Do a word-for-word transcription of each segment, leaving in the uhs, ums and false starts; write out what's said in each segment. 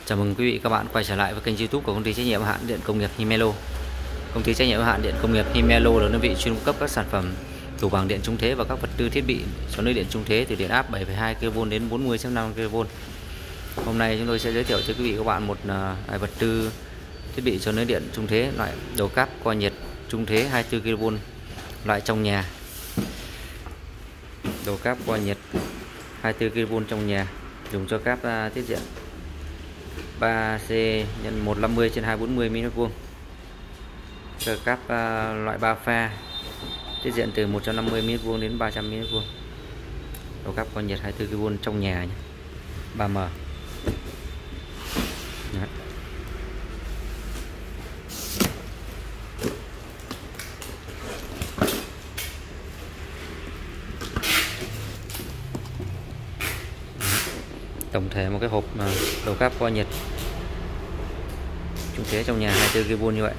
Chào mừng quý vị các bạn quay trở lại với kênh YouTube của công ty trách nhiệm hữu hạn Điện Công nghiệp Himelo. Công ty trách nhiệm hữu hạn Điện Công nghiệp Himelo là đơn vị chuyên cung cấp các sản phẩm tủ bảng điện trung thế và các vật tư thiết bị cho lưới điện trung thế từ điện áp bảy phẩy hai ki lô vôn đến bốn mươi phẩy năm ki lô vôn. Hôm nay chúng tôi sẽ giới thiệu cho quý vị các bạn một uh, vật tư thiết bị cho lưới điện trung thế loại đầu cáp qua nhiệt trung thế hai mươi tư ki lô vôn loại trong nhà. Đầu cáp qua nhiệt hai mươi tư ki lô vôn trong nhà dùng cho cáp uh, tiết diện ba C nhân một trăm năm mươi trên hai trăm bốn mươi mi li mét vuông. Cho cáp uh, loại ba pha tiết diện từ một trăm năm mươi mi li mét vuông đến ba trăm mi li mét vuông. Đầu cáp qua nhiệt hai mươi tư ki lô vôn trong nhà nhé. ba M. Đấy. Tổng thể một cái hộp đầu cáp qua nhiệt trung thế trong nhà hai mươi tư ki lô vôn như vậy.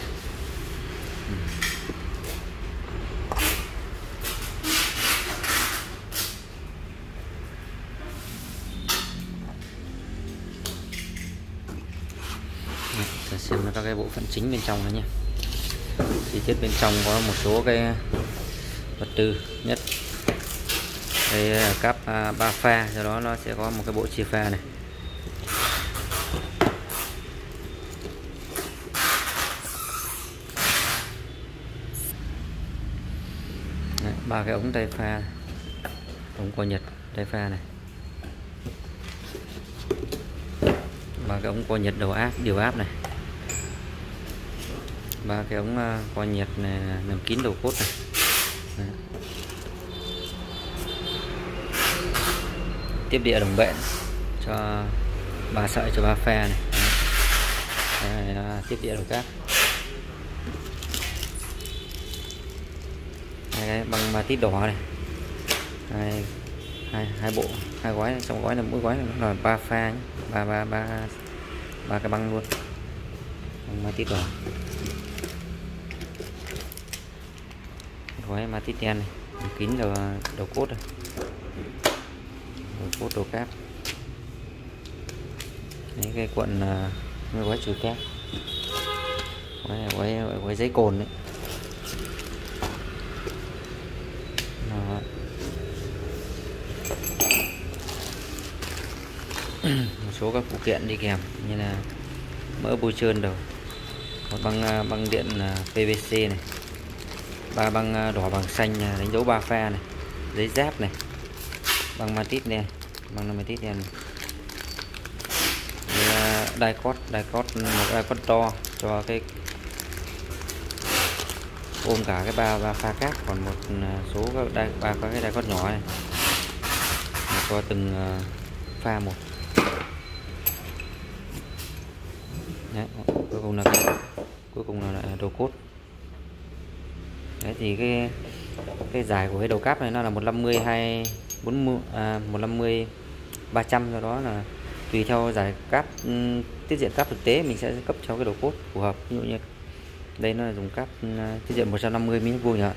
Để xem các cái bộ phận chính bên trong này nhé. Chi tiết bên trong có một số cái vật tư nhất. Đây là cáp ba pha, do đó nó sẽ có một cái bộ chia pha này. Ba cái ống tay pha, ống qua nhiệt tay pha này, ba cái ống qua nhiệt đầu áp điều áp này, ba cái ống qua nhiệt này làm kín đầu cốt này. Đấy. Tiếp địa đồng bện cho ba sợi cho ba pha này. Đấy. Đấy, tiếp địa đầu cáp. Hai cái băng ma tít đỏ này, hai, hai, hai bộ hai gói, trong gói là mỗi gói là ba pha nhé. ba ba ba ba cái băng luôn, băng ma tít đỏ, gói ma tít đen này kín đầu đầu cốt này, đầu cốt đầu cáp. Đấy, cái cuộn uh, gói chùi cáp, gói, gói, gói giấy cồn đấy. Một số các phụ kiện đi kèm như là mỡ bôi trơn đầu, một băng băng điện pê vê xê này, ba băng đỏ vàng xanh đánh dấu ba pha này, giấy giáp này, băng ma tít đen, băng ma tít đen, đai cót đai cót một đai cót to cho cái ôm cả cái ba ba pha cáp, còn một số các đai ba có cái đai cót nhỏ này cho từng pha một. Đấy, cuối cùng là cái, cuối cùng là đầu cốt. Đấy thì cái cái dài của cái đầu cáp này nó là một trăm năm mươi hai bốn mươi à, một trăm năm mươi ba trăm, do đó là tùy theo dài cáp tiết diện cáp thực tế mình sẽ cấp cho cái đầu cốt phù hợp. Ví dụ như đây nó là dùng cáp tiết diện một trăm năm mươi mi li mét vuông nhỉ.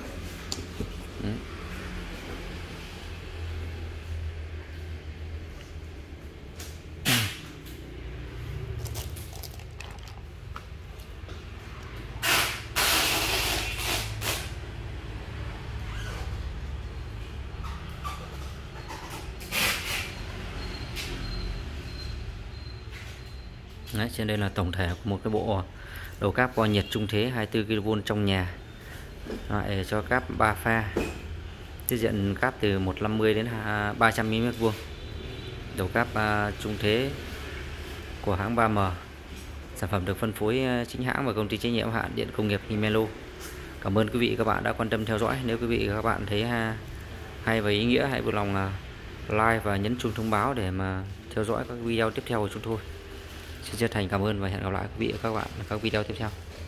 Đấy, trên đây là tổng thể của một cái bộ đầu cáp qua nhiệt trung thế hai mươi tư ki lô vôn trong nhà, loại cho cáp ba pha, tiết diện cáp từ một trăm năm mươi đến ba trăm mi li mét vuông. Đầu cáp trung thế của hãng ba M. Sản phẩm được phân phối chính hãng và công ty trách nhiệm hữu hạn Điện Công nghiệp Himelo. Cảm ơn quý vị các bạn đã quan tâm theo dõi. Nếu quý vị các bạn thấy hay và ý nghĩa, hãy vui lòng là like và nhấn chuông thông báo để mà theo dõi các video tiếp theo của chúng tôi. Xin chân thành cảm ơn và hẹn gặp lại quý vị và các bạn ở các video tiếp theo.